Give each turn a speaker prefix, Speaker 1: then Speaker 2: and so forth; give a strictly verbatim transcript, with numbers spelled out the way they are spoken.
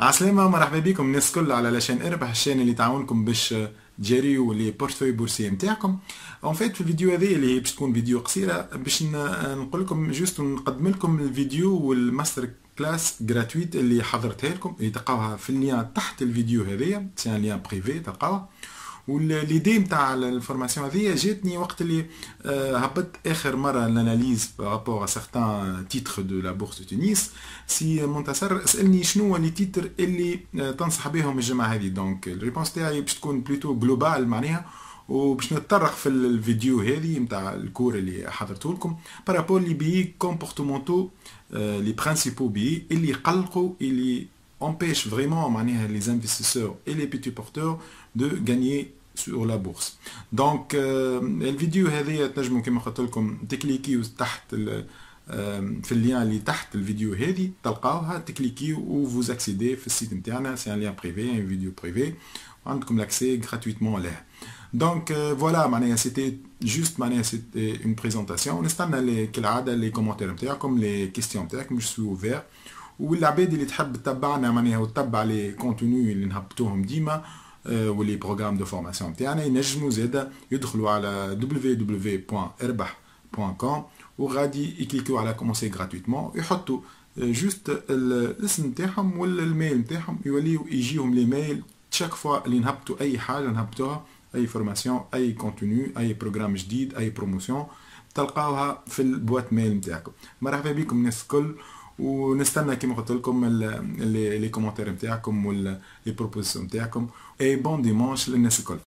Speaker 1: عسلامة، مرحبا بكم الناس الكل على لاشين اربح، الشان اللي تعاونكم باش تجاريو لي بورتفوي بورسي نتاعكم. اون فيت في الفيديو هذه اللي هي باش تكون فيديو قصيرة باش نقول لكم جوست نقدم لكم الفيديو والماستر كلاس جراتويت اللي حضرتها لكم، اللي تلقاوها في اللين تحت الفيديو هذايا، سي ان لين بريفي تلقاوها. والليدي نتاع الفورماسيون هذه جاتني وقت اللي هبطت اخر مره الاناليز بارابور ا سيغتان تيتر دو لا بورس دو تونس. سي منتصر سالني شنو لي تيتر اللي تنصح بهم الجماعه هذه، دونك الريبونس تاعي باش تكون بلوتو جلوبال معناها، وباش نتطرق في الفيديو هذه نتاع الكور اللي حضرته لكم بارابور لي بي كومبورتمونتو لي برينسيبو بي اللي يقلقوا، اللي empêche vraiment معناها les investisseurs et les petits porteurs de gagner sur la bourse. Donc الفيديو هذه تنجموا كما قلت لكم تكليكيو تحت في اللين اللي تحت الفيديو هذه تلقاوها، تكليكيو و vous accédez في السيت نتاعنا، c'est un lien privé, un vidéo privé، عندكم l'accès gratuitement له. Donc voilà معناها c'était juste معناها c'était une présentation. نستنى كالعادة les commentaires نتاعكم، les questions نتاعكم، je suis ouvert. والعباد اللي تحب تتبعنا معناها وتتبع لي كونتوني اللي نهبطوهم ديما ولي بروغرام دو فورماسيون نتاعنا، ينجموا زاده يدخلوا على دبليو دبليو دبليو بوان اربح بوان كوم وغادي يكليكيو على كومونسي غراتويتمون، يحطوا جوست الاسم نتاعهم ولا الميل نتاعهم، يوليو يجيهم لي ميل تشاك فوا اللي نهبطوا اي حاجه نهبطوها، اي فورماسيون، اي كونتوني، اي بروغرام جديد، اي بروموسيون، تلقاوها في البوات ميل نتاعكم. مرحبا بكم الناس الكل، ونستنى كما قلت لكم لي كومونتير نتاعكم ولا لي بروبوزيسيون نتاعكم، اي بون ديمانش للناس الكل.